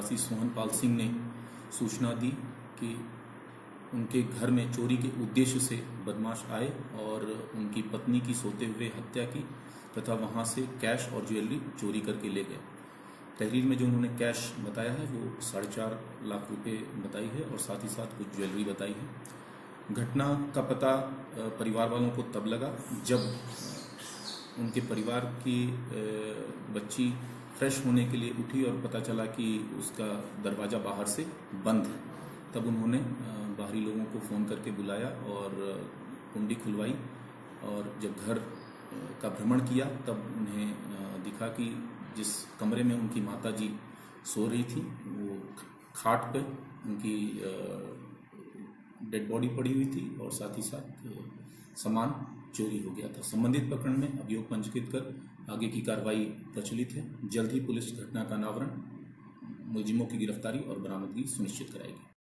निवासी सोहन पाल सिंह ने सूचना दी कि उनके घर में चोरी के उद्देश्य से बदमाश आए और उनकी पत्नी की सोते हुए हत्या की तथा वहां से कैश और ज्वेलरी चोरी करके ले गए। तहरीर में जो उन्होंने कैश बताया है वो 4.5 लाख रुपए बताई है और साथ ही साथ कुछ ज्वेलरी बताई है। घटना का पता परिवार वालों को तब लगा जब उनके परिवार की बच्ची फ्रेश होने के लिए उठी और पता चला कि उसका दरवाज़ा बाहर से बंद है। तब उन्होंने बाहरी लोगों को फ़ोन करके बुलाया और कुंडी खुलवाई और जब घर का भ्रमण किया तब उन्हें दिखा कि जिस कमरे में उनकी माताजी सो रही थी वो खाट पे उनकी डेड बॉडी पड़ी हुई थी और साथ ही साथ सामान चोरी हो गया था। संबंधित प्रकरण में अभियोग पंजीकृत कर आगे की कार्रवाई प्रचलित है। जल्द ही पुलिस घटना का अनावरण, मुलजिमों की गिरफ्तारी और बरामदगी सुनिश्चित कराएगी।